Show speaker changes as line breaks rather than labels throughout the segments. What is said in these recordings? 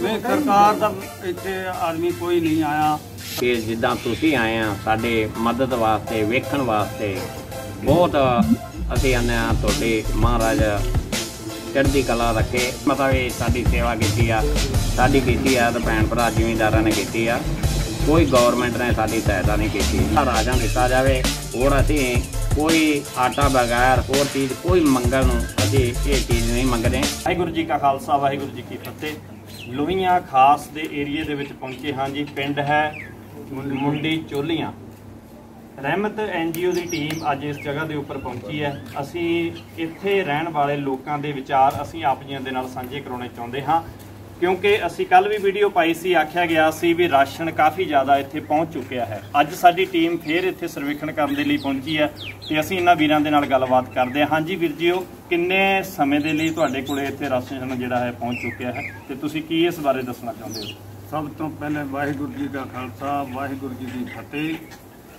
नहीं सरकार का इत्थे आदमी कोई नहीं आया
कि जिद्दां तुसीं आए हैं साडे मदद वास्ते वेखण वास्ते बहुत असीं आने तुहाडे महाराज चढ़दी कला रखे मतलब साडी सेवा कीती आ साडी कीती आ ते भैन भरा जिमींदारां ने कीती आ कोई गौरमेंट ने साडी सहायता नहीं की। राशन दिता जाए और असीं कोई आटा बगैर होर चीज़ कोई मंगण असीं ये चीज़ नहीं मंगते।
वाहिगुरू जी का खालसा वाहिगुरू जी की फतेह। लोहियां खास दे एरिए दे विच पहुंचे हाँ जी। पिंड है मुंडी चोलियां। रहमत NGO की टीम अज इस जगह के उपर पहुंची है। असी इत्थे रहन वाले लोगों के विचार असी आप जी दे नाल साझे करवाने चाहते हाँ क्योंकि असी कल भी वीडियो पाई सी आख्या गया सी भी राशन काफ़ी ज़्यादा इत्थे पहुँच चुकिया है। अज साडी टीम फिर इत्थे सर्वेखण करने के लिए पहुंची है तो असी इन्हां वीरां दे नाल गलबात करते हैं। हाँ जी वीर जी किन्ने समय के लिए तुहाडे कोले इत्थे राशन जिहड़ा है पहुँच चुकिया है तो तुसीं की इस बारे दसना चाहुंदे हो?
सब तो पहले वाहिगुरू जी का खालसा वाहिगुरू जी की फतेह।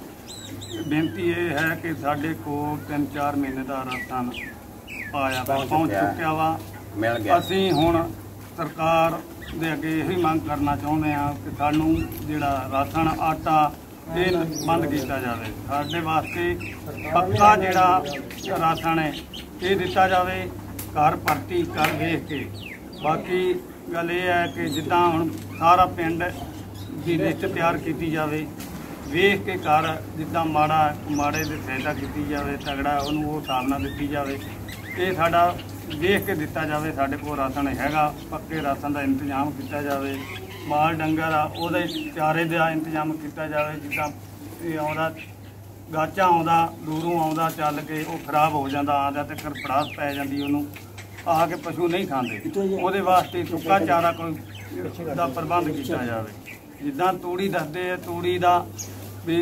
बेनती ये है कि साढ़े को 3-4 महीने का राशन आया पहुँच चुकिया वा
मिल गया।
असी हुण सरकार दे अगे यही मांग करना चाहुंदे हैं कि सानू जिहड़ा राशन आटा ये बंद किया जाए। साडे वास्ते पक्का जिहड़ा राशन है ये दिता जाए घर भर्ती कर वेख के। बाकी गल ये है कि जिद्दां हुण सारा पिंड की लिस्ट तैयार की जाए वेख के घर जिद्दां माड़ा माड़े की सहायता की जाए तगड़ा उन्होंने वो हिसाब नाल दित्ती जाए। ये साडा वेख के दिता जाए। साडे कोल राशन हैगा पक्के राशन का इंतजाम किया जाए। माल डंगर आ उहदे चारे का इंतजाम किया जाए। जिद्दां आउंदा गाचा आउंदा दूरों आउंदा चल के वो खराब हो जाता आंदा तो खड़पड़ास पै जाती उन्होंने आके पशु नहीं खाते वो वास्ते सुक्का चारा कोई दा प्रबंध किया जाए। जिद्दां तूड़ी दसदे तूड़ी का भी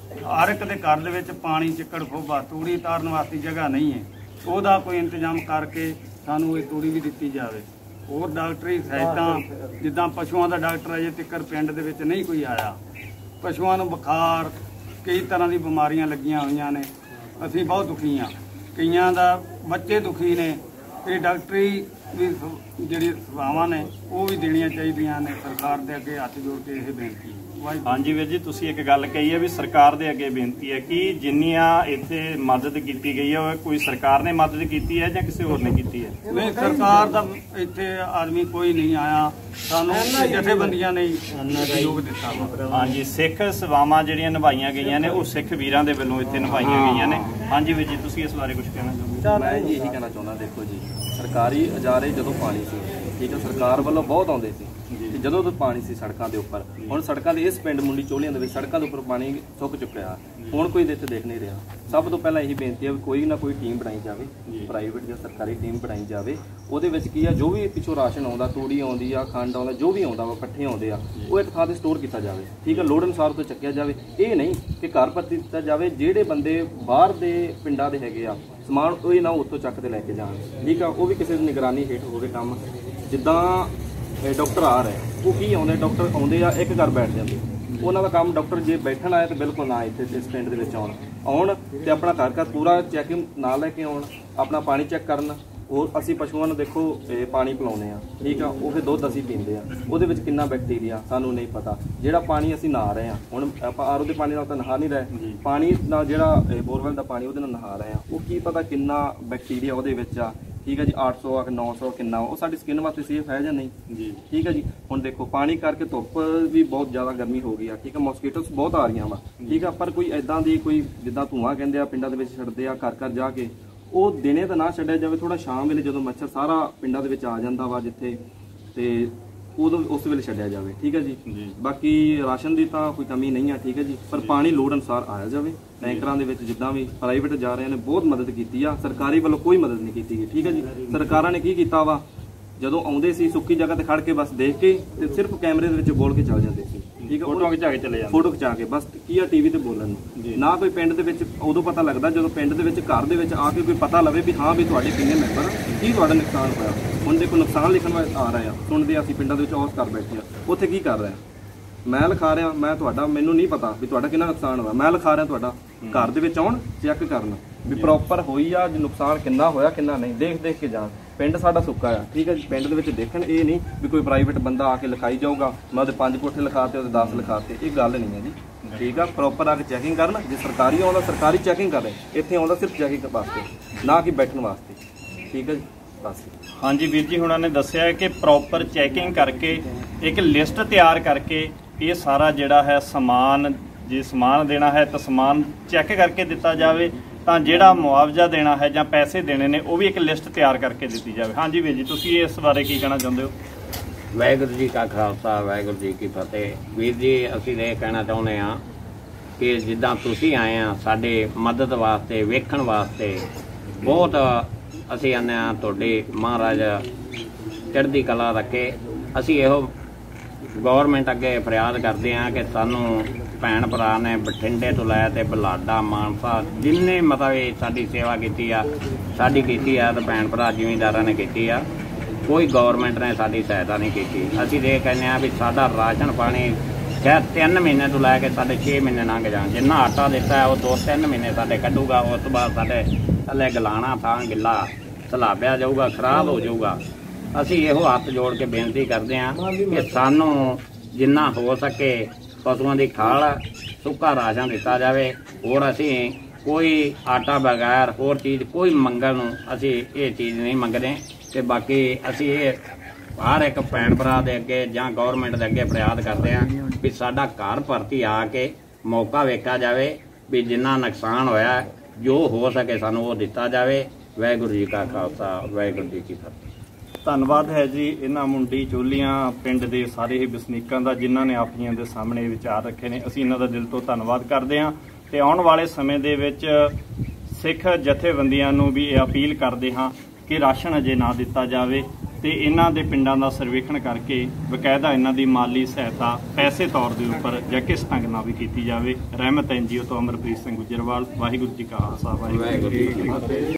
हर एक दे घर दे विच पानी चिक्कड़ खोबा तूड़ी तारन वास्ते जगह नहीं है ਉਹਦਾ कोई इंतजाम करके सानू ये तूड़ी भी दी जाए। और डॉक्टरी सहायता जिद्दां पशुओं का डॉक्टर अजे तक पिंड दे विच नहीं कोई आया। पशुओं नूं बुखार कई तरह की बीमारियां लगियां हुई ने असीं बहुत दुखी हाँ। कईयां दा बच्चे दुखी ने ये डॉक्टरी भी जिहड़ी सेवावां ने वो भी देनियां चाहीदियां ने। सरकार दे अगे हत्थ जोड़ के यह बेनती।
हाँ जी वीर जी तुसीं एक गल कही है भी सरकार दे अगे बेनती है कि जिन्नियां इत्थे मदद की गई है कोई सरकार ने मदद की है या किसी होर ने की है?
नहीं सरकार का इत्थे आदमी कोई नहीं आया सानू जथेबंदियां ने सहयोग दिता।
हाँ जी सिख सेवावां जिहड़ियां निभाईयां गईयां ने वो सिख वीरां दे वल्लों इत्थे निभाईयां गईयां ने। हाँ जी वीर जी तुसीं इस बारे कुछ कहना चाहोगे?
मैं जी यही कहना चाहना देखो जी सरकारी अजारे जो पानी से ठीक है सरकार वालों बहुत आते थे ਜਦੋਂ ਤੋਂ ਪਾਣੀ ਸੀ ਸੜਕਾਂ ਦੇ ਉੱਪਰ। ਹੁਣ ਸੜਕਾਂ ਦੇ ਇਸ ਪਿੰਡ ਮੁੰਡੀ ਚੋਲੀਆਂ ਦੇ ਵਿੱਚ ਸੜਕਾਂ ਦੇ ਉੱਪਰ ਪਾਣੀ ਸੁੱਕ ਚੁੱਕਿਆ। ਹੁਣ ਕੋਈ ਇੱਥੇ ਦੇਖ ਨਹੀਂ ਰਿਹਾ। ਸਭ ਤੋਂ ਪਹਿਲਾਂ ਇਹੀ ਬੇਨਤੀ ਹੈ ਵੀ ਕੋਈ ਨਾ ਕੋਈ ਟੀਮ ਬਣਾਈ ਜਾਵੇ ਪ੍ਰਾਈਵੇਟ ਜਾਂ ਸਰਕਾਰੀ ਟੀਮ ਬਣਾਈ ਜਾਵੇ। ਉਹਦੇ ਵਿੱਚ ਕੀ ਆ ਜੋ ਵੀ ਪਿੱਛੋਂ ਰਾਸ਼ਨ ਆਉਂਦਾ ਤੂੜੀ ਆਉਂਦੀ ਆ ਖੰਡ ਆਉਂਦਾ ਜੋ ਵੀ ਆਉਂਦਾ ਵਾ ਇਕੱਠੇ ਆਉਂਦੇ ਆ ਉਹ ਇੱਕ ਥਾਂ ਤੇ ਸਟੋਰ ਕੀਤਾ ਜਾਵੇ ਠੀਕ ਆ। ਲੋੜ ਅਨੁਸਾਰ ਤੋਂ ਚੱਕਿਆ ਜਾਵੇ। ਇਹ ਨਹੀਂ ਕਿ ਘਰ ਭਰਤੀ ਦਿੱਤਾ ਜਾਵੇ। ਜਿਹੜੇ ਬੰਦੇ ਬਾਹਰ ਦੇ ਪਿੰਡਾਂ ਦੇ ਹੈਗੇ ਆ ਸਮਾਨ ਉਹ ਨਾ ਉੱਥੋਂ ਚੱਕ ਤੇ ਲੈ ਕੇ ਜਾਣ ਠੀਕ ਆ। ਉਹ ਵੀ ਕਿਸੇ ਦੀ ਨਿਗਰਾਨੀ ਹੇਠ ਹੋਵੇ ਕੰਮ। ਜਿੱਦਾਂ डॉक्टर आ रहे हैं वो की आते डॉक्टर आते आ एक घर बैठ जाते उन्हों का काम डॉक्टर जे बैठन आए तो बिल्कुल ना इतने इस पिंड के आउन तो अपना घर घर पूरा चैकिंग ना लैके आउन अपना पानी चैक करन। और असी पशुओं को देखो पानी पिलाने ठीक है वो फिर दुध असी पींदे वो कितना बैक्टीरिया सानू नहीं पता। जोड़ा पानी असी नहा रहे हैं हुण आप आर ओ के पानी तो नहा नहीं रहे पानी ना जोड़ा बोरवेल का पानी वो नहा रहे हैं वो की पता कितना बैक्टीरिया वो आ ठीक है जी 800 आ 900 कितना वो साडी स्किन वास्ते सेफ है या नहीं जी ठीक है जी। हुण देखो पानी करके धुप्प भी बहुत ज़्यादा गर्मी हो गई है ठीक है मॉस्किटोस बहुत आ रही वा ठीक है। पर कोई इदां दी कोई जिद्दां धुआं कहंदे आ पिंडां दे विच छड्डदे आ घर घर जाके वो दिने तो ना छड्डिया जावे थोड़ा शाम वेले जदों मच्छर सारा पिंडां दे विच आ जांदा वा जिथे ते उदों उस वेले छड्डिया जावे ठीक है जी। बाकी राशन की तो कोई कमी नहीं है ठीक है जी। पर पानी लोड़ अनुसार आया जाए। टैंकरां दे विच जिद्दां भी प्राइवेट जा रहे हैं बहुत मदद की है सरकारी वालों कोई मदद नहीं की ठीक है जी। सरकारां ने की कीता वा जदों आउंदे सी सुक्की जगह ते खड़ के बस देख के ते सिर्फ कैमरे दे विच बोल के चल जाते सी ठीक है।
फोटो खिचा के चले जाते
फोटो खिचा के बस की आ टीवी ते बोलन ना कोई पिंड दे विच उदों पता लगदा जदों पिंड दे विच घर दे विच आके कोई पता लवे भी हाँ भी तुहाडे किन्ने मैंबर की तुहाडा नुकसान होया। हुण देखो नुकसान लिखण वाले आ रहे हैं सुणदे असीं पिंडां दे विच औस कर बैठे आ उत्थे की कर रहे हैं मैं लिखा रहा मैं तुहाडा मैनूं नहीं पता भी तुहाडा किन्ना नुकसान होया मैं लिखा रहा तुहाडा घर दे विच आउण चैक करन ਵੀ ਪ੍ਰੋਪਰ ਹੋਈ ਆ, ਨੁਕਸਾਨ ਕਿੰਨਾ ਹੋਇਆ ਕਿੰਨਾ ਨਹੀਂ, ਦੇਖ ਕੇ ਜਾਣ। ਪਿੰਡ ਸਾਡਾ ਸੁੱਕਾ ਆ, ਠੀਕ ਹੈ ਜੀ। ਪਿੰਡ ਦੇ ਵਿੱਚ ਦੇਖਣ, ਇਹ ਨਹੀਂ ਵੀ ਕੋਈ ਪ੍ਰਾਈਵੇਟ ਬੰਦਾ ਆ ਕੇ ਲਿਖਾਈ ਜਾਊਗਾ, ਮੈਂ ਉਹਦੇ 5 ਕੋਠੇ ਲਿਖਾਤੇ, ਉਹਦੇ 10 ਲਿਖਾਤੇ, ਇਹ ਗੱਲ ਨਹੀਂ ਹੈ ਜੀ। ਠੀਕ ਆ, ਪ੍ਰੋਪਰ ਆ ਕੇ ਚੈਕਿੰਗ ਕਰਨ। ਜੇ ਸਰਕਾਰੀ ਆਉਂਦਾ ਸਰਕਾਰੀ ਚੈਕਿੰਗ ਕਰ ਰਹੇ, ਇੱਥੇ ਆਉਂਦਾ ਸਿਰਫ ਚੈਕਿੰਗ ਵਾਸਤੇ, ਨਾ ਕਿ ਬੈਠਣ ਵਾਸਤੇ। ਠੀਕ ਹੈ ਜੀ, ਬਸ।
ਹਾਂਜੀ ਵੀਰ ਜੀ ਹੁਣਾਂ ਨੇ ਦੱਸਿਆ ਹੈ ਕਿ ਪ੍ਰੋਪਰ ਚੈਕਿੰਗ ਕਰਕੇ ਇੱਕ ਲਿਸਟ ਤਿਆਰ ਕਰਕੇ ਇਹ ਸਾਰਾ ਜਿਹੜਾ ਹੈ ਸਮਾਨ, ਜੇ ਸਮਾਨ ਦੇਣਾ ਹੈ ਤਾਂ ਸਮਾਨ ਚੈੱਕ ਕਰਕੇ ਦਿੱਤਾ ਜਾਵੇ, ਤਾਂ ਜਿਹੜਾ ਮੁਆਵਜ਼ਾ ਦੇਣਾ ਹੈ ਜਾਂ ਪੈਸੇ ਦੇਣੇ ਨੇ ਉਹ ਵੀ ਇੱਕ ਲਿਸਟ ਤਿਆਰ ਕਰਕੇ ਦਿੱਤੀ ਜਾਵੇ। ਹਾਂਜੀ ਵੀਰ ਜੀ, ਤੁਸੀਂ ਇਸ ਬਾਰੇ ਕੀ ਕਹਿਣਾ ਚਾਹੁੰਦੇ ਹੋ?
ਵਾਹਿਗੁਰੂ ਜੀ ਕਾ ਖਾਲਸਾ, ਵਾਹਿਗੁਰੂ ਜੀ ਕੀ ਫਤਿਹ। ਵੀਰ ਜੀ, ਅਸੀਂ ਇਹ ਕਹਿਣਾ ਚਾਹੁੰਦੇ ਹਾਂ ਕਿ ਜਿੱਦਾਂ ਤੁਸੀਂ ਆਏ ਆ ਸਾਡੇ ਮਦਦ ਵਾਸਤੇ, ਵੇਖਣ ਵਾਸਤੇ, ਬਹੁਤ ਅਸੀਂ ਆਨੇ ਆ ਤੁਹਾਡੇ ਮਹਾਰਾਜ ਚੜ੍ਹਦੀ ਕਲਾ ਰੱਖੇ। ਅਸੀਂ ਇਹੋ ਗੌਰਮੈਂਟ ਅੱਗੇ ਫਰਿਆਦ ਕਰਦੇ ਹਾਂ ਕਿ ਸਾਨੂੰ ਭੈਣ ਭਰਾ ਨੇ ਬਠਿੰਡੇ ਤੋਂ ਲੈ ਤੇ ਬਲਾਡਾ, ਮਾਨਸਾ, ਜਿੰਨੇ ਮਤਲਬ ਸਾਡੀ ਸੇਵਾ ਕੀਤੀ ਆ, ਸਾਡੀ ਕੀਤੀ ਆ, ਤੇ ਭੈਣ ਭਰਾ ਜ਼ਿਮੀਂਦਾਰਾਂ ਨੇ ਕੀਤੀ ਆ, ਕੋਈ ਗੌਰਮੈਂਟ ਨੇ ਸਾਡੀ ਸਹਾਇਤਾ ਨਹੀਂ ਕੀਤੀ। ਅਸੀਂ ਇਹ ਕਹਿੰਦੇ ਹਾਂ ਵੀ ਸਾਡਾ ਰਾਸ਼ਨ ਪਾਣੀ ਸ਼ਾਇਦ 3 ਮਹੀਨੇ ਤੋਂ ਲੈ ਕੇ ਸਾਡੇ 6 ਮਹੀਨੇ ਲੰਘ ਜਾਣ। ਜਿੰਨਾ ਆਟਾ ਦਿੱਤਾ ਉਹ 2-3 ਮਹੀਨੇ ਸਾਡੇ ਕੱਢੂਗਾ, ਉਸ ਤੋਂ ਬਾਅਦ ਸਾਡੇ ਥੱਲੇ ਗਲਾਣਾ ਥਾਂ ਗਿੱਲਾ ਸਲਾਬਿਆ ਜਾਊਗਾ, ਖਰਾਬ ਹੋ ਜਾਊਗਾ। ਅਸੀਂ ਇਹੋ ਹੱਥ ਜੋੜ ਕੇ ਬੇਨਤੀ ਕਰਦੇ ਹਾਂ ਕਿ ਸਾਨੂੰ ਜਿੰਨਾ ਹੋ ਸਕੇ ਪਸ਼ੂਆਂ ਦੀ ਖਾਲ, ਸੁੱਕਾ ਰਾਸ਼ਨ ਦਿੱਤਾ ਜਾਵੇ। ਹੋਰ ਅਸੀਂ ਕੋਈ ਆਟਾ ਬਗੈਰ ਹੋਰ ਚੀਜ਼ ਕੋਈ ਮੰਗਣ ਨੂੰ ਅਸੀਂ ਇਹ ਚੀਜ਼ ਨਹੀਂ ਮੰਗਦੇ। ਤੇ ਬਾਕੀ ਅਸੀਂ ਇਹ ਹਰ ਇੱਕ ਭੈਣ ਭਰਾ ਦੇ ਅੱਗੇ ਜਾਂ ਗੌਰਮੈਂਟ ਦੇ ਅੱਗੇ ਫਰਿਆਦ ਕਰਦੇ ਹਾਂ ਵੀ ਸਾਡਾ ਘਰ ਭਰਤੀ ਆ ਕੇ ਮੌਕਾ ਵੇਖਿਆ ਜਾਵੇ, ਵੀ ਜਿੰਨਾ ਨੁਕਸਾਨ ਹੋਇਆ ਜੋ ਹੋ ਸਕੇ ਸਾਨੂੰ ਉਹ ਦਿੱਤਾ ਜਾਵੇ। ਵਾਹਿਗੁਰੂ ਜੀ ਕਾ ਖਾਲਸਾ, ਵਾਹਿਗੁਰੂ ਜੀ ਕੀ ਫਤਿਹ।
ਧੰਨਵਾਦ ਹੈ ਜੀ ਇਹਨਾਂ ਮੁੰਡੀ ਚੋਲੀਆਂ ਪਿੰਡ ਦੇ ਸਾਰੇ ਹੀ ਵਸਨੀਕਾਂ ਦਾ, ਜਿਨ੍ਹਾਂ ਨੇ ਆਪਣੀਆਂ ਦੇ ਸਾਹਮਣੇ ਵਿਚਾਰ ਰੱਖੇ ਨੇ। ਅਸੀਂ ਇਹਨਾਂ ਦਾ ਦਿਲ ਤੋਂ ਧੰਨਵਾਦ ਕਰਦੇ ਹਾਂ ਤੇ ਆਉਣ ਵਾਲੇ ਸਮੇਂ ਦੇ ਵਿੱਚ ਸਿੱਖ ਜਥੇਬੰਦੀਆਂ ਨੂੰ ਵੀ ਇਹ ਅਪੀਲ ਕਰਦੇ ਹਾਂ ਕਿ ਰਾਸ਼ਨ ਅਜੇ ਨਾ ਦਿੱਤਾ ਜਾਵੇ ਤੇ ਇਹਨਾਂ ਦੇ ਪਿੰਡਾਂ ਦਾ ਸਰਵੇਖਣ ਕਰਕੇ ਬਕਾਇਦਾ ਇਹਨਾਂ ਦੀ ਮਾਲੀ ਸਹਾਇਤਾ ਪੈਸੇ ਤੌਰ ਦੇ ਉੱਪਰ ਜਾਂ ਕਿਸ ਢੰਗ ਨਾਲ ਵੀ ਕੀਤੀ ਜਾਵੇ। ਰਹਿਮਤ NGO ਤੋਂ ਅਮਰਪ੍ਰੀਤ ਸਿੰਘ ਗੁੱਜਰਵਾਲ। ਵਾਹਿਗੁਰੂ ਜੀ ਕਾ ਖਾਲਸਾ, ਵਾਹਿਗੁਰੂ ਜੀ ਕੀ ਫਤਿਹ।